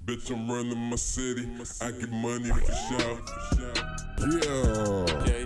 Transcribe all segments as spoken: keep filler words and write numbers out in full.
Bitch, I'm running my city. I get money for sure. Yeah. Okay.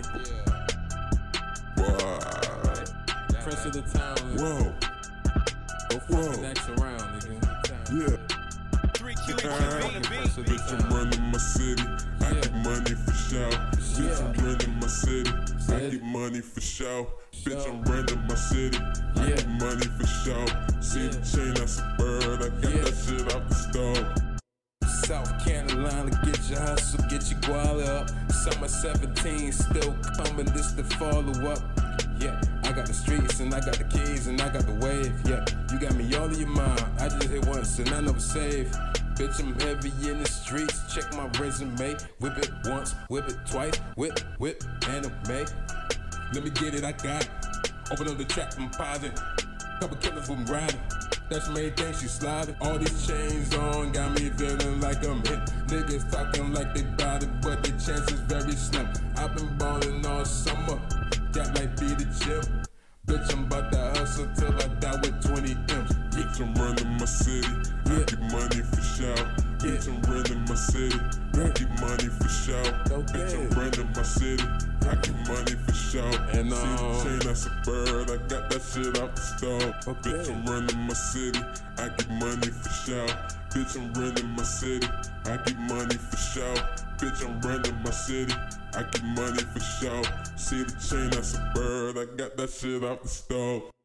Boy. Prince of the town. Nigga. Whoa. Go fucking act around, nigga. Yeah. three Q E on the beat. Bitch, I'm running my city. I Yeah. get money for sure. Bitch, Yeah. I'm running my city. I City. get money for sure. Bitch, Sure. I'm running my city. I Yeah. get money for sure. See Yeah. the chain, that's a bird. I got Yeah. that shit off the stove. South Carolina, get your hustle, get your guala up. Summer seventeen, still coming, this the follow up. Yeah, I got the streets and I got the keys and I got the wave. Yeah, you got me all in your mind. I just hit once and I never save. Bitch, I'm heavy in the streets. Check my resume. Whip it once, whip it twice. Whip, whip, anime. Let me get it, I got it. Open up the trap, I'm pausing. Couple killers from riding. That's the main thing, she sliding. All these chains on, got me feeling like I'm hit. Niggas talking like they bout it, but the chance is very slim. I've been ballin' all summer, that might be the gym. Bitch, I'm about to hustle till I die with twenty M's. Bitch, I'm running my city. I Yeah. get money for sure. Bitch, I'm running my city. I get money for sure. Okay. Bitch, I'm running my city. I get money for sure. And, See the uh, chain, that's a bird. I got that shit off the stove. Okay. Bitch, I'm running my city. I get money for sure. Bitch, I'm running my city. I get money for sure. Bitch, I'm running my city. I get money for sure. See the chain, that's a bird. I got that shit off the stove.